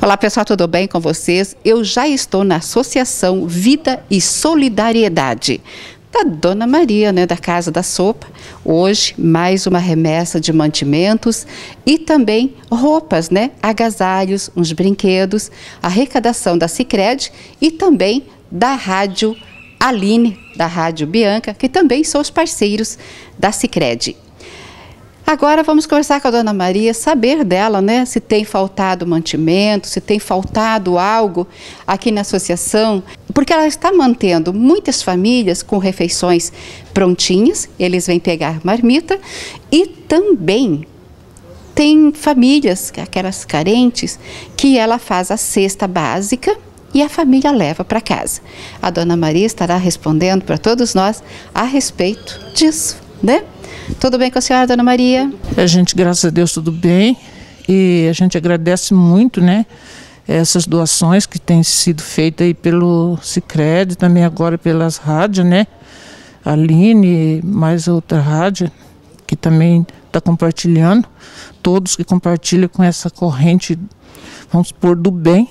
Olá pessoal, tudo bem com vocês? Eu já estou na Associação Vida e Solidariedade da Dona Maria, da Casa da Sopa. Hoje, mais uma remessa de mantimentos e também roupas, agasalhos, uns brinquedos, arrecadação da Sicredi e também da Rádio Aline, da Rádio Bianca, que também são os parceiros da Sicredi. Agora vamos conversar com a Dona Maria, saber dela, se tem faltado mantimento, se tem faltado algo aqui na associação, porque ela está mantendo muitas famílias com refeições prontinhas, eles vêm pegar marmita, e também tem famílias, aquelas carentes, que ela faz a cesta básica e a família leva para casa. A Dona Maria estará respondendo para todos nós a respeito disso, Tudo bem com a senhora, Dona Maria? A gente, graças a Deus, tudo bem. E a gente agradece muito, essas doações que têm sido feitas aí pelo Sicredi, também agora pelas rádios, Aline, mais outra rádio, que também está compartilhando. Todos que compartilham com essa corrente, vamos supor, do bem,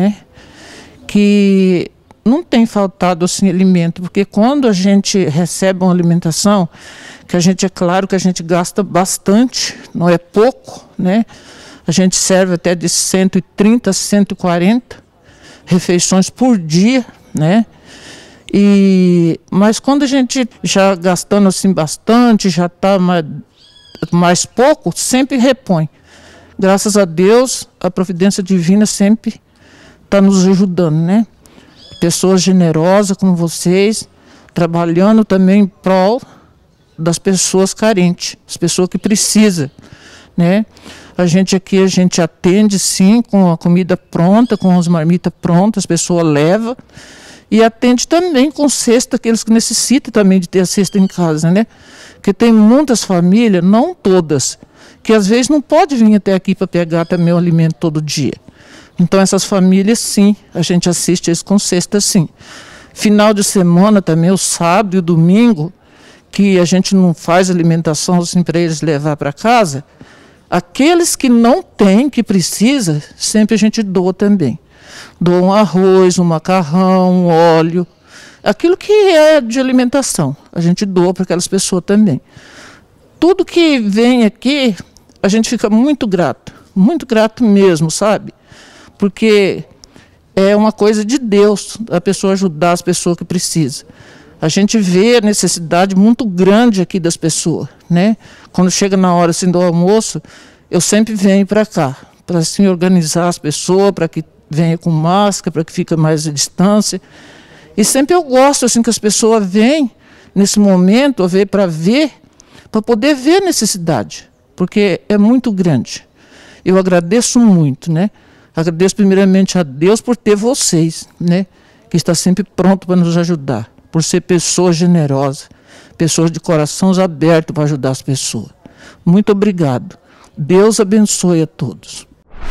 que não tem faltado assim alimento, porque quando a gente recebe uma alimentação, que a gente, é claro que a gente gasta bastante, não é pouco, A gente serve até de 130 a 140 refeições por dia, Mas quando a gente já gastando assim bastante, já está mais pouco, sempre repõe. Graças a Deus, a providência divina sempre está nos ajudando, Pessoas generosas como vocês, trabalhando também em prol das pessoas carentes, as pessoas que precisam, A gente aqui, a gente atende sim com a comida pronta, com as marmitas prontas, as pessoas levam, e atende também com cesta, aqueles que necessitam também de ter a cesta em casa, Porque tem muitas famílias, não todas, que às vezes não pode vir até aqui para pegar também o alimento todo dia. Então essas famílias sim, a gente assiste eles com cesta sim. Final de semana também, o sábado e o domingo, que a gente não faz alimentação assim para eles levar para casa, aqueles que não têm, que precisa, sempre a gente doa também. Doa um arroz, um macarrão, um óleo, aquilo que é de alimentação, a gente doa para aquelas pessoas também. Tudo que vem aqui, a gente fica muito grato mesmo, sabe? Porque é uma coisa de Deus, a pessoa ajudar as pessoas que precisam. A gente vê a necessidade muito grande aqui das pessoas, Quando chega na hora assim, do almoço, eu sempre venho para cá, para assim, organizar as pessoas, para que venha com máscara, para que fique mais à distância. E sempre eu gosto assim, que as pessoas vêm nesse momento, para poder ver a necessidade, porque é muito grande. Eu agradeço muito, Agradeço primeiramente a Deus por ter vocês, Que está sempre pronto para nos ajudar, por ser pessoas generosas, pessoas de corações abertos para ajudar as pessoas. Muito obrigado. Deus abençoe a todos.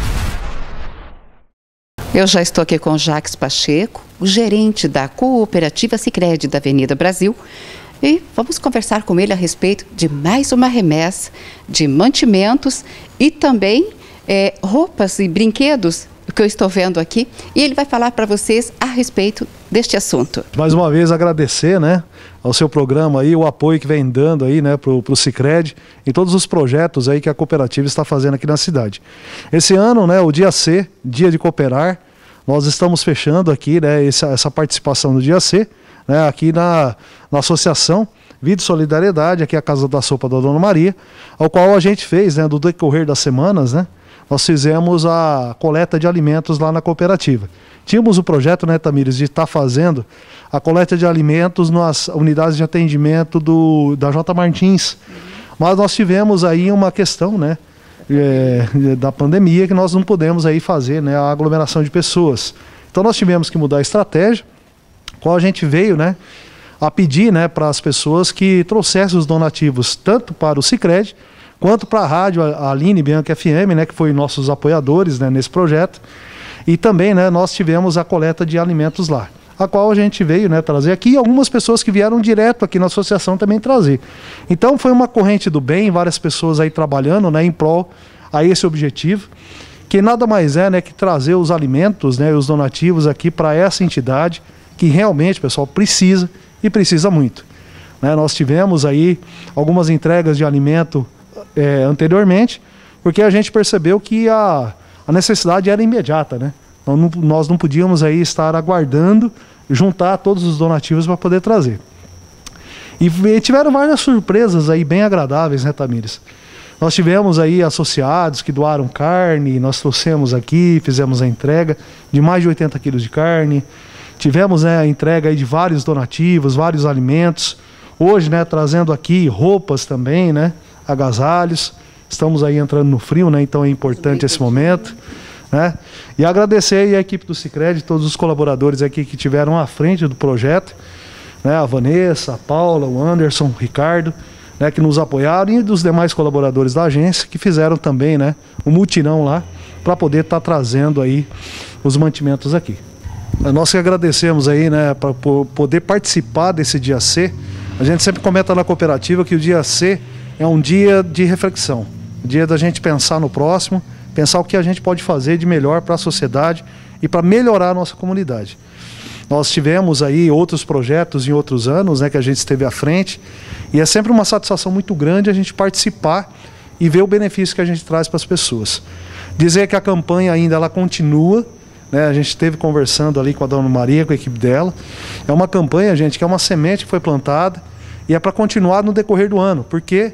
Eu já estou aqui com o Jacques Pacheco, o gerente da Cooperativa Sicredi da Avenida Brasil, e vamos conversar com ele a respeito de mais uma remessa de mantimentos e também roupas e brinquedos que eu estou vendo aqui, e ele vai falar para vocês a respeito deste assunto. Mais uma vez agradecer, ao seu programa aí, o apoio que vem dando aí, pro Sicredi em todos os projetos aí que a cooperativa está fazendo aqui na cidade. Esse ano, o Dia C, Dia de Cooperar, nós estamos fechando aqui, essa participação do Dia C, aqui na Associação Vida e Solidariedade, aqui a Casa da Sopa da Dona Maria, ao qual a gente fez, do decorrer das semanas, nós fizemos a coleta de alimentos lá na cooperativa. Tínhamos o projeto, Tamires, de estar fazendo a coleta de alimentos nas unidades de atendimento da J. Martins. Mas nós tivemos aí uma questão, da pandemia, que nós não pudemos aí fazer, a aglomeração de pessoas. Então nós tivemos que mudar a estratégia, qual a gente veio, a pedir, para as pessoas que trouxessem os donativos, tanto para o Sicredi, quanto para a rádio Aline Bianca FM, que foi nossos apoiadores nesse projeto. E também nós tivemos a coleta de alimentos lá, a qual a gente veio trazer aqui, e algumas pessoas que vieram direto aqui na associação também trazer. Então foi uma corrente do bem, várias pessoas aí trabalhando em prol a esse objetivo. que nada mais é, né, que trazer os alimentos, né, os donativos aqui para essa entidade que realmente, pessoal, precisa e precisa muito. Né, nós tivemos aí algumas entregas de alimento anteriormente, porque a gente percebeu que a necessidade era imediata, né? Nós não podíamos aí estar aguardando juntar todos os donativos para poder trazer. E tiveram várias surpresas aí bem agradáveis, né, Tamires? Nós tivemos aí associados que doaram carne, nós trouxemos aqui, fizemos a entrega de mais de 80 quilos de carne. Tivemos, né, a entrega aí de vários donativos, vários alimentos. Hoje, né, trazendo aqui roupas também, né, agasalhos. Estamos aí entrando no frio, né, então é importante esse momento. Né? E agradecer aí a equipe do Sicredi, todos os colaboradores aqui que tiveram à frente do projeto, né? A Vanessa, a Paula, o Anderson, o Ricardo, né? Que nos apoiaram, e dos demais colaboradores da agência que fizeram também, né, o mutirão lá para poder estar trazendo aí os mantimentos aqui. Nós que agradecemos aí, né, para poder participar desse dia C. A gente sempre comenta na cooperativa que o dia C é um dia de reflexão, um dia da gente pensar no próximo, pensar o que a gente pode fazer de melhor para a sociedade e para melhorar a nossa comunidade. Nós tivemos aí outros projetos em outros anos, né, que a gente esteve à frente, e é sempre uma satisfação muito grande a gente participar e ver o benefício que a gente traz para as pessoas. Dizer que a campanha ainda ela continua, né, a gente esteve conversando ali com a Dona Maria, com a equipe dela. É uma campanha, gente, que é uma semente que foi plantada e é para continuar no decorrer do ano, porque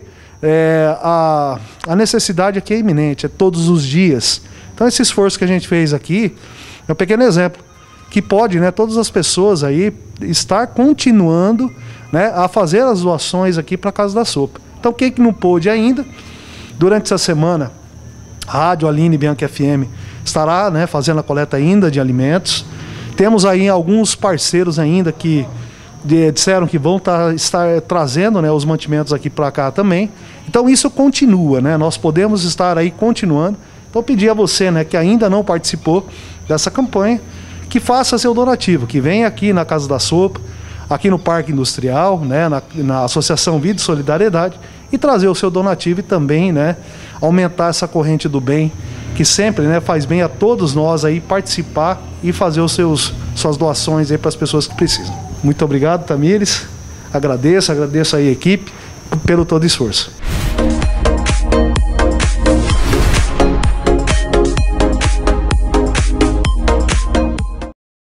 a necessidade aqui é iminente, é todos os dias. Então esse esforço que a gente fez aqui é um pequeno exemplo que pode, né, todas as pessoas aí estar continuando, né, a fazer as doações aqui para a Casa da Sopa. Então quem que não pôde ainda, durante essa semana a Rádio Aline Bianchi FM estará, né, fazendo a coleta ainda de alimentos. Temos aí alguns parceiros ainda que disseram que vão estar trazendo, né, os mantimentos aqui para cá também. Então isso continua, né? Nós podemos estar aí continuando. Então pedir a você, né, que ainda não participou dessa campanha, que faça seu donativo, que venha aqui na Casa da Sopa, aqui no Parque Industrial, né, na Associação Vida e Solidariedade, e trazer o seu donativo e também, né, aumentar essa corrente do bem, que sempre, né, faz bem a todos nós aí participar e fazer suas doações aí para as pessoas que precisam. Muito obrigado, Tamires. Agradeço aí a equipe pelo todo esforço.